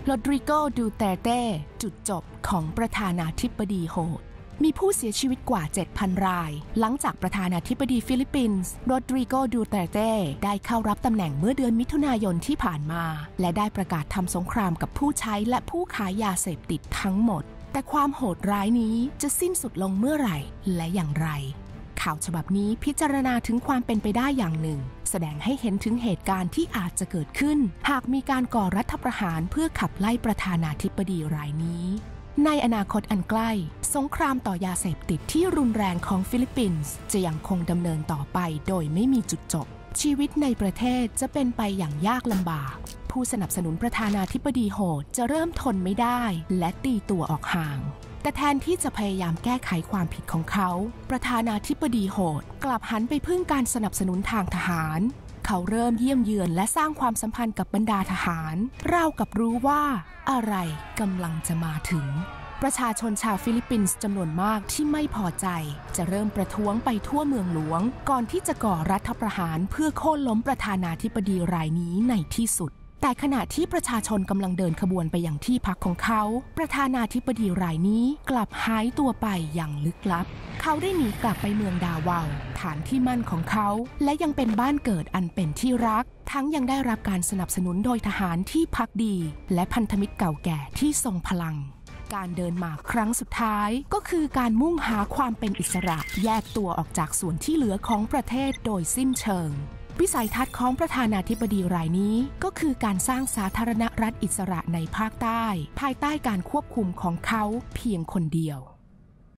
โรดริโก ดูเตเต้จุดจบของประธานาธิบดีโหดมีผู้เสียชีวิตกว่า 7,000 รายหลังจากประธานาธิบดีฟิลิปปินส์โรดริโก ดูเตเต้ได้เข้ารับตำแหน่งเมื่อเดือนมิถุนายนที่ผ่านมาและได้ประกาศทำสงครามกับผู้ใช้และผู้ขายยาเสพติดทั้งหมดแต่ความโหดร้ายนี้จะสิ้นสุดลงเมื่อไหร่และอย่างไรข่าวฉบับนี้พิจารณาถึงความเป็นไปได้อย่างหนึ่งแสดงให้เห็นถึงเหตุการณ์ที่อาจจะเกิดขึ้นหากมีการก่อรัฐประหารเพื่อขับไล่ประธานาธิบดีรายนี้ในอนาคตอันใกล้สงครามต่อยาเสพติดที่รุนแรงของฟิลิปปินส์จะยังคงดำเนินต่อไปโดยไม่มีจุดจบชีวิตในประเทศจะเป็นไปอย่างยากลำบากผู้สนับสนุนประธานาธิบดีโหดจะเริ่มทนไม่ได้และตีตัวออกห่างแต่แทนที่จะพยายามแก้ไขความผิดของเขาประธานาธิบดีโหดกลับหันไปพึ่งการสนับสนุนทางทหารเขาเริ่มเยี่ยมเยือนและสร้างความสัมพันธ์กับบรรดาทหารราวกับรู้ว่าอะไรกำลังจะมาถึงประชาชนชาวฟิลิปปินส์จำนวนมากที่ไม่พอใจจะเริ่มประท้วงไปทั่วเมืองหลวงก่อนที่จะก่อรัฐประหารเพื่อโค่นล้มประธานาธิบดีรายนี้ในที่สุดแต่ขณะที่ประชาชนกำลังเดินขบวนไปยังที่พักของเขาประธานาธิบดีรายนี้กลับหายตัวไปอย่างลึกลับเขาได้หนีกลับไปเมืองดาวาวฐานที่มั่นของเขาและยังเป็นบ้านเกิดอันเป็นที่รักทั้งยังได้รับการสนับสนุนโดยทหารที่ภักดีและพันธมิตรเก่าแก่ที่ทรงพลังการเดินมาครั้งสุดท้ายก็คือการมุ่งหาความเป็นอิสระแยกตัวออกจากส่วนที่เหลือของประเทศโดยสิ้นเชิงวิสัยทัศน์ของประธานาธิบดีรายนี้ก็คือการสร้างสาธารณรัฐอิสระในภาคใต้ภายใต้การควบคุมของเขาเพียงคนเดียว